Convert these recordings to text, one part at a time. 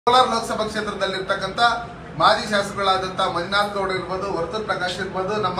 ಕೋಲಾರ ಲೋಕಸಭಾ ಕ್ಷೇತ್ರದಲ್ಲಿರ್ತಕ್ಕಂಥ ಮಾಜಿ ಶಾಸಕಗಳಾದಂಥ ಮಂಜುನಾಥ್ ಗೌಡ ಇರ್ಬೋದು, ವರ್ತೂರ್ ಪ್ರಕಾಶ್ ಇರ್ಬೋದು, ನಮ್ಮ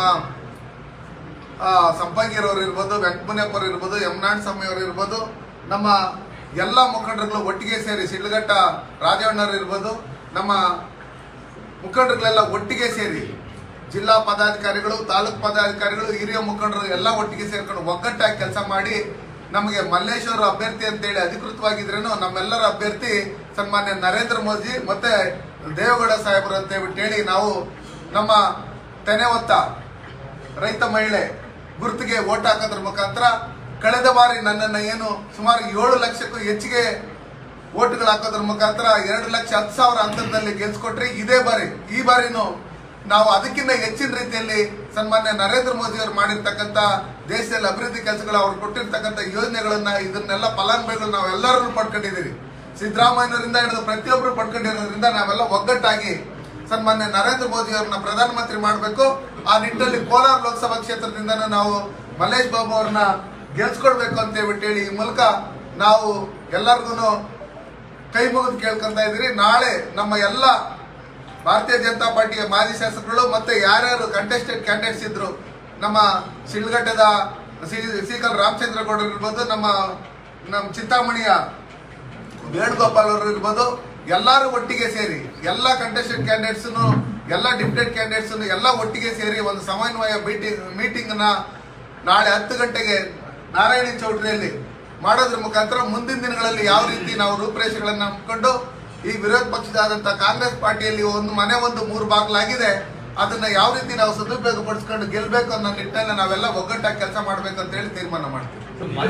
ಸಂಪಂಗಿರವರು ಇರ್ಬೋದು, ವೆಂಕಟಮುನಿಯಪ್ಪರು ಇರ್ಬೋದು, ಯಮನಾಡ್ ಸ್ವಾಮಿ ಅವರು ಇರ್ಬೋದು, ನಮ್ಮ ಎಲ್ಲ ಮುಖಂಡರುಗಳು ಒಟ್ಟಿಗೆ ಸೇರಿ ಶಿಡ್ಲಘಟ್ಟ ರಾಜಣ್ಣರು ಇರ್ಬೋದು, ನಮ್ಮ ಮುಖಂಡರುಗಳೆಲ್ಲ ಒಟ್ಟಿಗೆ ಸೇರಿ ಜಿಲ್ಲಾ ಪದಾಧಿಕಾರಿಗಳು, ತಾಲೂಕು ಪದಾಧಿಕಾರಿಗಳು, ಹಿರಿಯ ಮುಖಂಡರು ಎಲ್ಲ ಒಟ್ಟಿಗೆ ಸೇರ್ಕೊಂಡು ಒಗ್ಗಟ್ಟಾಗಿ ಕೆಲಸ ಮಾಡಿ ನಮಗೆ ಮಲ್ಲೇಶ್ವರ ಅಭ್ಯರ್ಥಿ ಅಂತೇಳಿ ಅಧಿಕೃತವಾಗಿದ್ರೇನು ನಮ್ಮೆಲ್ಲರ ಅಭ್ಯರ್ಥಿ ಸನ್ಮಾನ್ಯ ನರೇಂದ್ರ ಮೋದಿ ಮತ್ತೆ ದೇವೇಗೌಡ ಸಾಹೇಬರು ಅಂತ ಹೇಳಿ ನಾವು ನಮ್ಮ ತೆನೆ ಹೊತ್ತ ರೈತ ಮಹಿಳೆ ಗುರುತಿಗೆ ಓಟ್ ಹಾಕೋದ್ರ ಮುಖಾಂತರ ಕಳೆದ ಬಾರಿ ನನ್ನನ್ನು ಏನು ಸುಮಾರು 7 ಲಕ್ಷಕ್ಕೂ ಹೆಚ್ಚಿಗೆ ಓಟ್ಗಳು ಹಾಕೋದ್ರ ಮುಖಾಂತರ 2,10,000 ಅಂತರದಲ್ಲಿ ಗೆಲ್ಸ್ಕೊಟ್ರಿ. ಈ ಬಾರಿನೂ ನಾವು ಅದಕ್ಕಿಂತ ಹೆಚ್ಚಿನ ರೀತಿಯಲ್ಲಿ ಸನ್ಮಾನ್ಯ ನರೇಂದ್ರ ಮೋದಿ ಅವರು ಮಾಡಿರ್ತಕ್ಕಂಥ ದೇಶದಲ್ಲಿ ಅಭಿವೃದ್ಧಿ ಕೆಲಸಗಳು, ಅವ್ರು ಕೊಟ್ಟಿರ್ತಕ್ಕಂಥ ಯೋಜನೆಗಳನ್ನ ಇದನ್ನೆಲ್ಲ ಫಲಾನುಭವಿಗಳು ನಾವೆಲ್ಲರೂ ಪಡ್ಕೊಂಡಿದ್ದೀವಿ. ಸಿದ್ದರಾಮಯ್ಯನವರಿಂದ ಹಿಡಿದು ಪ್ರತಿಯೊಬ್ಬರು ಪಡ್ಕೊಂಡಿರೋದ್ರಿಂದ ನಾವೆಲ್ಲ ಒಗ್ಗಟ್ಟಾಗಿ ಸನ್ಮಾನ್ಯ ನರೇಂದ್ರ ಮೋದಿ ಅವರನ್ನ ಪ್ರಧಾನಮಂತ್ರಿ ಮಾಡಬೇಕು. ಆ ನಿಟ್ಟಿನಲ್ಲಿ ಕೋಲಾರ ಲೋಕಸಭಾ ಕ್ಷೇತ್ರದಿಂದ ನಾವು ಮಲ್ಲೇಶ್ ಬಾಬು ಅವ್ರನ್ನ ಗೆಲ್ಸ್ಕೊಡ್ಬೇಕು ಅಂತ ಹೇಳಿ ಈ ಮೂಲಕ ನಾವು ಎಲ್ಲರಿಗೂ ಕೈ ಮುಗಿದು ಕೇಳ್ಕೊಂತ ಇದ್ದೀರಿ. ನಾಳೆ ನಮ್ಮ ಎಲ್ಲ ಭಾರತೀಯ ಜನತಾ ಪಾರ್ಟಿಯ ಮಾಜಿ ಶಾಸಕರು ಮತ್ತೆ ಯಾರ್ಯಾರು ಕಂಟೆಸ್ಟೆಡ್ ಕ್ಯಾಂಡಿಡೇಟ್ಸ್ ಇದ್ರು, ನಮ್ಮ ಶಿಡ್ಲಘಟ್ಟದ ಸೀಕಲ್ ರಾಮಚಂದ್ರ ಗೌಡರು ಇರ್ಬೋದು, ನಮ್ಮ ಚಿಂತಾಮಣಿಯ ವೇಣುಗೋಪಾಲ್ ಅವರು ಇರ್ಬೋದು, ಎಲ್ಲರೂ ಒಟ್ಟಿಗೆ ಸೇರಿ ಎಲ್ಲ ಕಂಟೆಸ್ಟೆಡ್ ಕ್ಯಾಂಡಿಡೇಟ್ಸ್, ಎಲ್ಲ ಡಿಪ್ಯೂಟೆಡ್ ಕ್ಯಾಂಡಿಡೇಟ್ಸ್ ಎಲ್ಲ ಒಟ್ಟಿಗೆ ಸೇರಿ ಒಂದು ಸಮನ್ವಯ ಮೀಟಿಂಗ್ ನಾಳೆ 10 ಗಂಟೆಗೆ ನಾರಾಯಣ ಚೌಟ್ರಿಯಲ್ಲಿ ಮಾಡೋದ್ರ ಮುಖಾಂತರ ಮುಂದಿನ ದಿನಗಳಲ್ಲಿ ಯಾವ ರೀತಿ ನಾವು ರೂಪರೇಷೆಗಳನ್ನು ಹಮ್ಮಿಕೊಂಡು ಈ ವಿರೋಧ ಪಕ್ಷದಾದಂಥ ಕಾಂಗ್ರೆಸ್ ಪಾರ್ಟಿಯಲ್ಲಿ ಒಂದು 3 ಬಾಗಿಲಾಗಿದೆ, ಅದನ್ನ ಯಾವ ರೀತಿ ನಾವು ಸದುಪಯೋಗ ಪಡಿಸ್ಕೊಂಡು ಗೆಲ್ಬೇಕು ಅನ್ನೋ ನಿಟ್ಟಿನಲ್ಲಿ ನಾವೆಲ್ಲ ಒಗ್ಗಟ್ಟಾಗಿ ಕೆಲಸ ಮಾಡ್ಬೇಕು ಅಂತ ಹೇಳಿ ತೀರ್ಮಾನ ಮಾಡ್ತೀವಿ.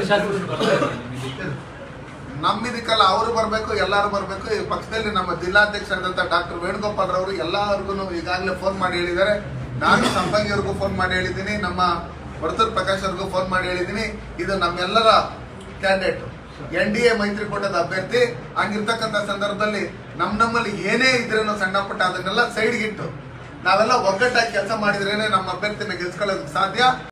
ನಮ್ಮಿದಕ್ಕಲ್ಲ, ಅವರು ಬರಬೇಕು, ಎಲ್ಲರೂ ಬರಬೇಕು. ಈ ಪಕ್ಷದಲ್ಲಿ ನಮ್ಮ ಜಿಲ್ಲಾಧ್ಯಕ್ಷರಾದಂಥ ಡಾಕ್ಟರ್ ವೇಣುಗೋಪಾಲ್ ಅವರು ಎಲ್ಲರಿಗೂ ಈಗಾಗಲೇ ಫೋನ್ ಮಾಡಿ ಹೇಳಿದ್ದಾರೆ. ನಾನು ಸಂಪಂಗಿ ಅವ್ರಿಗೂ ಫೋನ್ ಮಾಡಿ ಹೇಳಿದ್ದೀನಿ, ನಮ್ಮ ವರ್ತೂರ್ ಪ್ರಕಾಶ್ ಅವ್ರಿಗೂ ಫೋನ್ ಮಾಡಿ ಹೇಳಿದ್ದೀನಿ. ಇದು ನಮ್ಮೆಲ್ಲರ ಕ್ಯಾಂಡಿಡೇಟ್, NDA ಮೈತ್ರಿಕೂಟದ ಅಭ್ಯರ್ಥಿ. ಹಂಗಿರ್ತಕ್ಕಂಥ ಸಂದರ್ಭದಲ್ಲಿ ನಮ್ಮಲ್ಲಿ ಏನೇ ಇದ್ರೇನೋ ಸಣ್ಣ ಪುಟ್ಟ ಅದನ್ನೆಲ್ಲ ಸೈಡ್ಗಿಟ್ಟು ನಾವೆಲ್ಲ ಒಗ್ಗಟ್ಟಾಗಿ ಕೆಲಸ ಮಾಡಿದ್ರೇನೆ ನಮ್ಮ ಅಭ್ಯರ್ಥಿನ ಗೆಲ್ಸ್ಕೊಳ್ಳೋದಕ್ಕೆ ಸಾಧ್ಯ.